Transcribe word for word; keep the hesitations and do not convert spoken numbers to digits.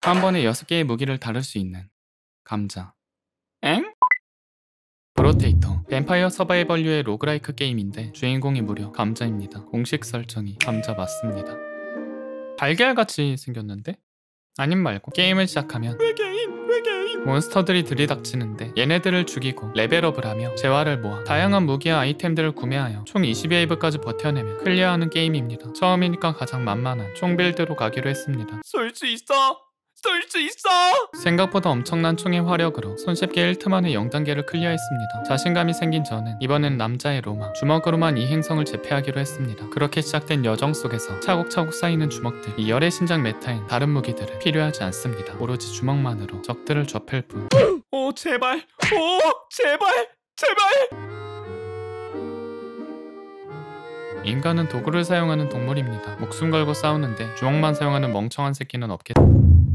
한 번에 여섯 개의 무기를 다룰 수 있는 감자. 엥? 브로테이터, 뱀파이어 서바이벌류의 로그라이크 게임인데 주인공이 무려 감자입니다. 공식 설정이 감자 맞습니다. 달걀같이 생겼는데? 아님 말고 게임을 시작하면 외계인! 외계인! 몬스터들이 들이닥치는데 얘네들을 죽이고 레벨업을 하며 재화를 모아 다양한 무기와 아이템들을 구매하여 총 이십 웨이브까지 버텨내며 클리어하는 게임입니다. 처음이니까 가장 만만한 총 빌드로 가기로 했습니다. 쏠 수 있어! 쏠 수 있어! 생각보다 엄청난 총의 화력으로 손쉽게 일 트 만에 영 단계를 클리어했습니다. 자신감이 생긴 저는 이번엔 남자의 로마, 주먹으로만 이 행성을 제패하기로 했습니다. 그렇게 시작된 여정 속에서 차곡차곡 쌓이는 주먹들, 이 열의 신작 메타엔 다른 무기들은 필요하지 않습니다. 오로지 주먹만으로 적들을 좁힐 뿐. 오 제발! 오 제발! 제발! 인간은 도구를 사용하는 동물입니다. 목숨 걸고 싸우는데 주먹만 사용하는 멍청한 새끼는 없겠다.